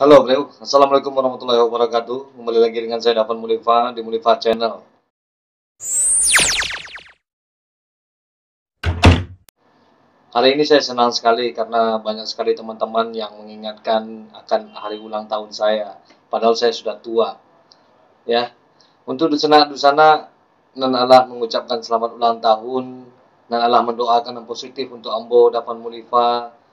Halo bro, Assalamualaikum warahmatullahi wabarakatuh. Kembali lagi dengan saya Dafan Mulifa di Mulifa Channel. Hari ini saya senang sekali karena banyak sekali teman-teman yang mengingatkan akan hari ulang tahun saya. Padahal saya sudah tua. Ya, untuk di sana nan Allah mengucapkan selamat ulang tahun, nan Allah mendoakan yang positif untuk Ambo Dafan Mulifa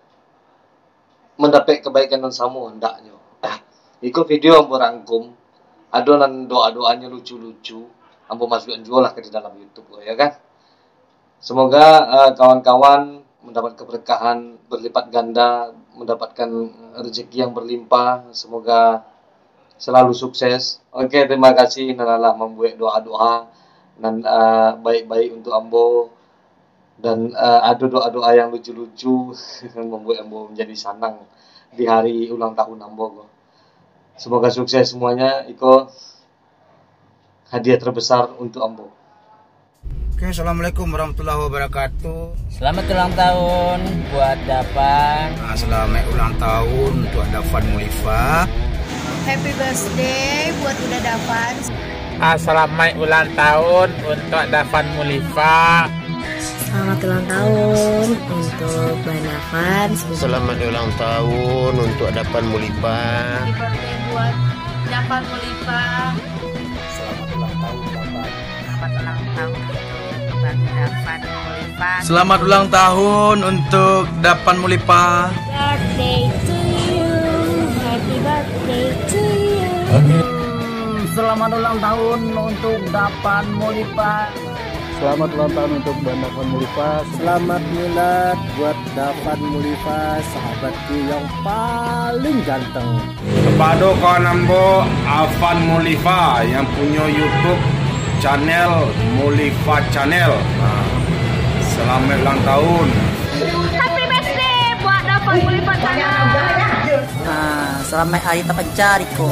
mendapat kebaikan dan samu hendaknya. Ikut video Ambo rangkum, adonan doa-doanya lucu-lucu, Ambo masukin jual lah ke di dalam YouTube ya kan. Semoga kawan-kawan mendapat keberkahan berlipat ganda, mendapatkan rezeki yang berlimpah. Semoga selalu sukses. Oke, terima kasih dan Allah membuat doa-doa dan baik-baik untuk Ambo. Dan ada doa-doa yang lucu-lucu membuat Ambo menjadi senang di hari ulang tahun Ambo. Semoga sukses semuanya. Iko hadiah terbesar untuk Ambo. Oke, assalamualaikum warahmatullahi wabarakatuh. Selamat ulang tahun buat Dafan. Selamat ulang tahun untuk Dafan Mulifa. Happy birthday buat Uda Dafan. Selamat ulang tahun untuk Dafan Mulifa. Selamat ulang tahun untuk Bang Dafan. Selamat ulang tahun untuk Dafan Mulifa. Happy birthday buat Dafan Mulifa. Selamat ulang tahun Dafan. Selamat ulang tahun untuk Bang Dafan Mulifa. Selamat ulang tahun untuk Dafan Mulifa. Birthday to you. Happy birthday to you. Selamat ulang tahun untuk Dafan Mulifa. Selamat ulang tahun untuk Dafan Mulifa. Selamat milad buat Dafan Mulifa, sahabatku yang paling ganteng. Kepada kawan Ambo Dafan Mulifa yang punya YouTube channel Mulifa Channel. Selamat ulang tahun. Happy birthday buat Dafan Mulifa channel. Selamat hari terpencar Iko.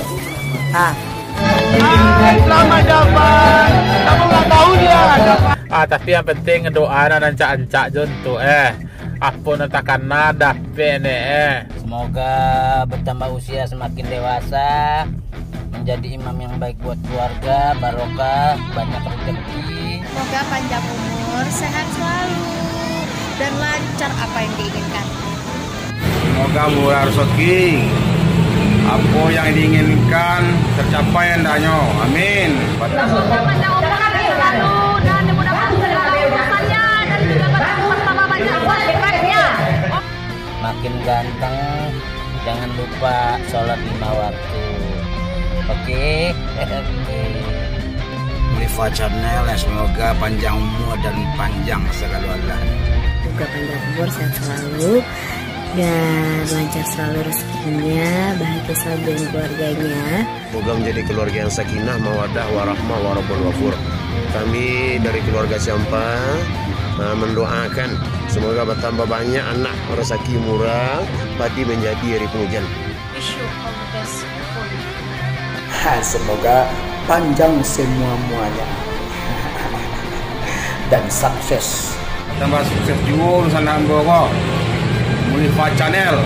Selamat Dafan. Selamat ulang tahun ya Dafan. Tapi yang penting doa dan ancak-ancak juntu apa natakana dapat Semoga bertambah usia semakin dewasa, menjadi imam yang baik buat keluarga, barokah, banyak rezeki. Semoga panjang umur, sehat selalu, dan lancar apa yang diinginkan. Semoga murah rezeki. Apa yang diinginkan tercapai hendaknya. Amin. Semoga panjang umur selalu dan dimudahkan segala urusannya dan juga bertambah banyak berkatnya. Makin ganteng, jangan lupa sholat 5 waktu. Oke. Mulifa Channel, semoga panjang umur dan panjang segala Allah. Semoga panjang umur, sehat selalu, dan lancar selalu rezekinya, bahagia selalu dengan keluarganya. Semoga menjadi keluarga yang sakinah, mawadah, warahmah, warahmah, wafur. Kami dari keluarga Siampa mendoakan semoga bertambah banyak anak, rezeki murah, padi menjadi hari penghujan. Wish you all the best for you. Semoga panjang semua-muanya dan sukses. Tambah sukses juga urusan Ambo kok. Mulifa Channel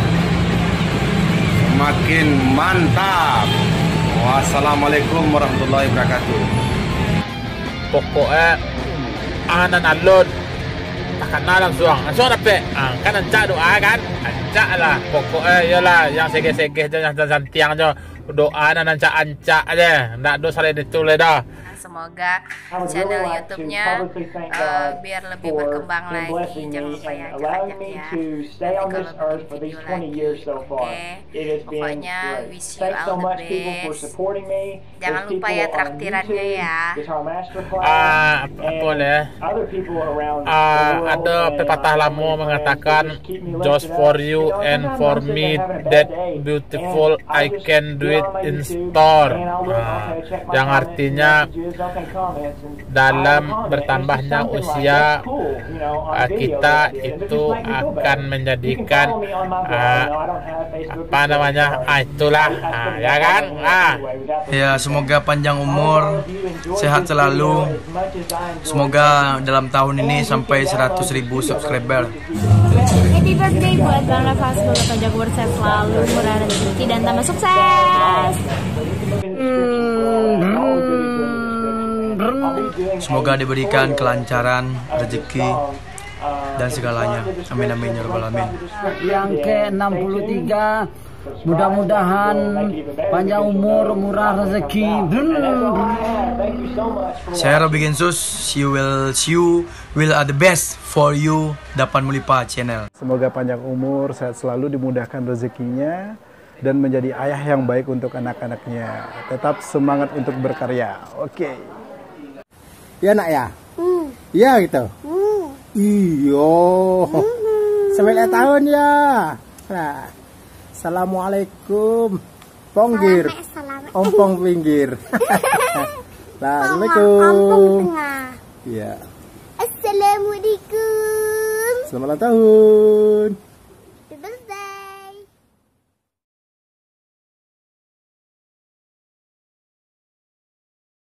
makin mantap. Wassalamualaikum warahmatullahi wabarakatuh. Pokoknya anan alun takkan langsung dapat kan ancak doa kan, ancak lah pokoknya yalah, yang segeh-segeh yang tiang aja doa dan ancak-ancak aja, ndak ada selain itu lah dah. Semoga channel YouTube-nya biar lebih berkembang lagi. Jangan lupa ya ajak-ajak ya. Nanti kalau bikin video lagi. Oke. Pokoknya wish you all the best. Jangan lupa ya traktirannya ya. Boleh. Ada pepatah lama mengatakan just for you and for me that beautiful I can do it in store. Yang artinya dalam bertambahnya usia kita itu akan menjadikan itulah ya kan. Ya, semoga panjang umur, sehat selalu. Semoga dalam tahun ini sampai 100.000 subscriber. Happy birthday buat Bang Rafa, semoga panjang umur, sehat selalu, murah rezeki dan tambah sukses. Semoga diberikan kelancaran, rezeki dan segalanya. Amin amin ya rabbal alamin. Yang ke-63, mudah-mudahan panjang umur, murah rezeki. Saya Robi Gensus, see you will are the best for you. Dapan Mulipa channel. Semoga panjang umur, sehat selalu, dimudahkan rezekinya, dan menjadi ayah yang baik untuk anak-anaknya. Tetap semangat untuk berkarya. Oke. Ya nak ya? Iya gitu? Iyo. Selamat tahun ya. Nah. Assalamualaikum. Ponggir. Ompong pinggir. Assalamualaikum. Iya. Assalamualaikum. Selamat ulang tahun.